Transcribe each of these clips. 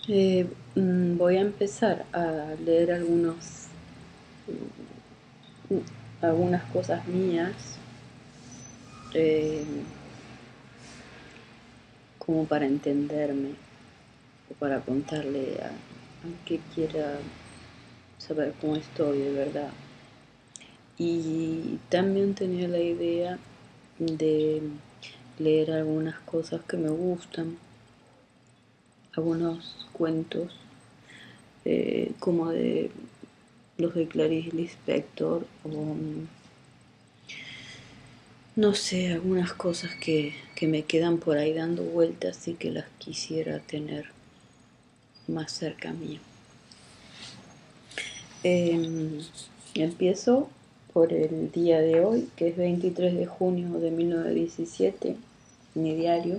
Voy a empezar a leer algunas cosas mías, eh, como para entenderme o para contarle al que quiera saber cómo estoy de verdad. Y también tenía la idea de leer algunas cosas que me gustan, algunos cuentos, como de los de Clarice Lispector o no sé, algunas cosas que me quedan por ahí dando vueltas y que las quisiera tener más cerca mío. Empiezo por el día de hoy, que es 23 de junio de 1917, mi diario.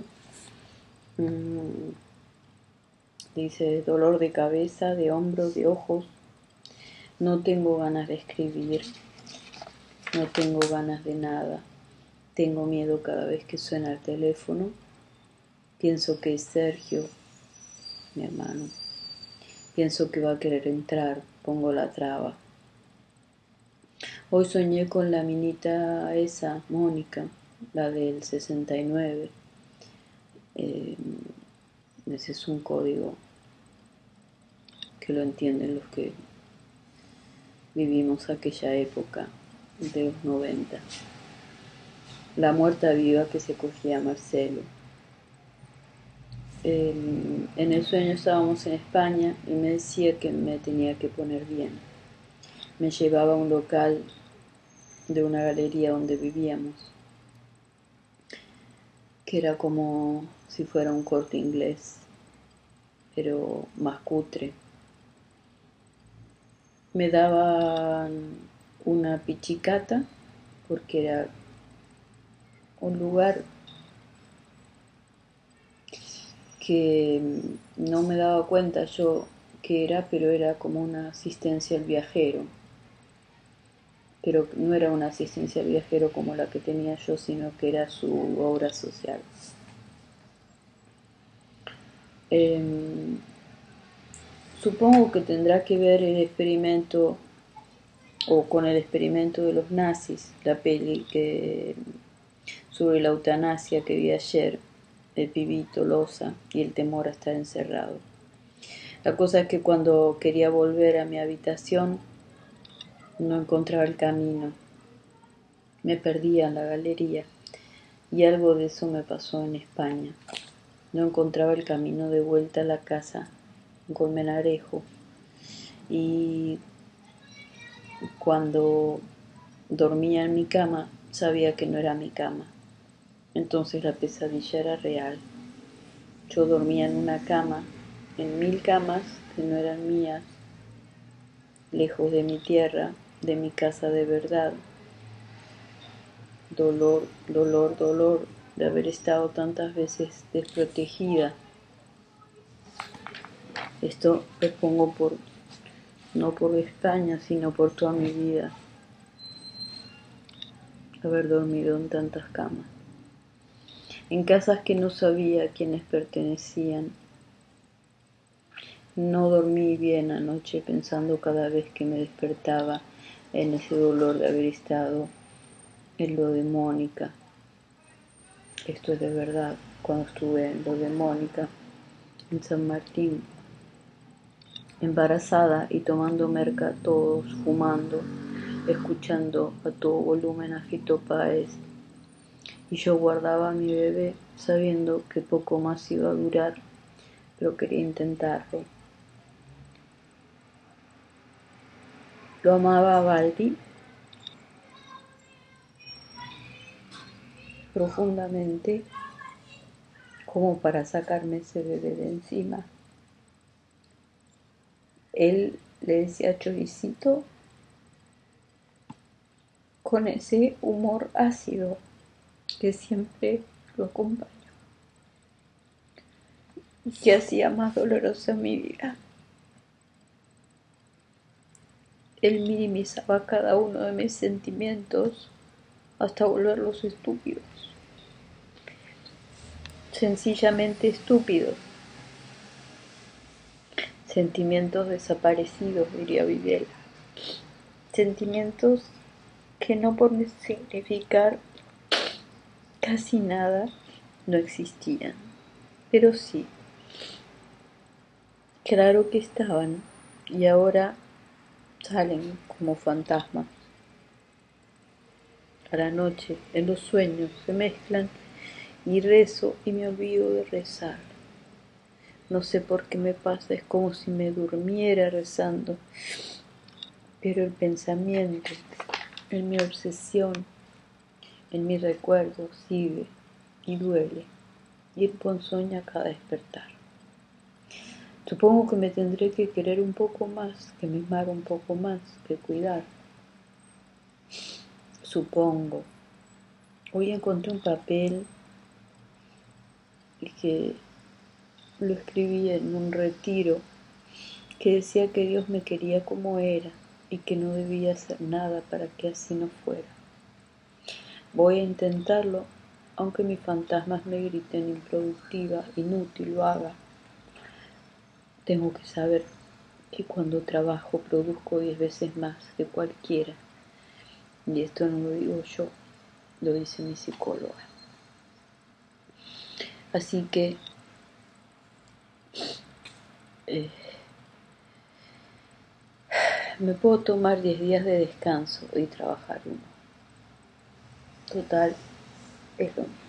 Dice: dolor de cabeza, de hombros, de ojos. No tengo ganas de escribir, no tengo ganas de nada. Tengo miedo cada vez que suena el teléfono. Pienso que es Sergio, mi hermano. Pienso que va a querer entrar, pongo la traba. Hoy soñé con la minita esa, Mónica, la del 69. Ese es un código que lo entienden los que vivimos aquella época de los 90. La muerta viva que se cogía a Marcelo. En el sueño estábamos en España y me decía que me tenía que poner bien. Me llevaba a un local de una galería donde vivíamos, que era como si fuera un Corte Inglés, pero más cutre. Me daban una pichicata porque era un lugar que no me daba cuenta yo que era, pero era como una asistencia al viajero. Pero no era una asistencia al viajero como la que tenía yo, sino que era su obra social. Supongo que tendrá que ver el experimento o con el experimento de los nazis, la peli sobre la eutanasia que vi ayer, el pibito Loza y el temor a estar encerrado. La cosa es que cuando quería volver a mi habitación no encontraba el camino, me perdía en la galería y algo de eso me pasó en España. No encontraba el camino de vuelta a la casa en Colmenarejo y cuando dormía en mi cama sabía que no era mi cama. Entonces la pesadilla era real. Yo dormía en una cama, en 1000 camas que no eran mías, lejos de mi tierra, de mi casa de verdad. Dolor, dolor, dolor de haber estado tantas veces desprotegida. Esto lo pongo no por España, sino por toda mi vida. Haber dormido en tantas camas. En casas que no sabía a quiénes pertenecían. No dormí bien anoche pensando cada vez que me despertaba en ese dolor de haber estado en lo de Mónica. Esto es de verdad. Cuando estuve en lo de Mónica, en San Martín, embarazada y tomando merca todos, fumando, escuchando a todo volumen a Fito Páez. Y yo guardaba a mi bebé sabiendo que poco más iba a durar, pero quería intentarlo. Lo amaba a Baldi profundamente, como para sacarme ese bebé de encima. Él le decía choricito con ese humor ácido que siempre lo acompañó y que hacía más dolorosa mi vida. Él minimizaba cada uno de mis sentimientos hasta volverlos estúpidos, sencillamente estúpidos. Sentimientos desaparecidos, diría Videla. Sentimientos que no por significar casi nada no existían, pero sí, claro que estaban y ahora salen como fantasmas. A la noche, en los sueños, se mezclan y rezo y me olvido de rezar. No sé por qué me pasa, es como si me durmiera rezando, pero el pensamiento, en mi obsesión, en mi recuerdo sigue y duele y ponzoña cada despertar. Supongo que me tendré que querer un poco más, que mimar un poco más, que cuidar. Supongo. Hoy encontré un papel que lo escribí en un retiro que decía que Dios me quería como era y que no debía hacer nada para que así no fuera. Voy a intentarlo, aunque mis fantasmas me griten improductiva, inútil, lo haga. Tengo que saber que cuando trabajo produzco 10 veces más que cualquiera. Y esto no lo digo yo, lo dice mi psicóloga. Así que me puedo tomar 10 días de descanso y trabajar uno. Total, es lo mismo.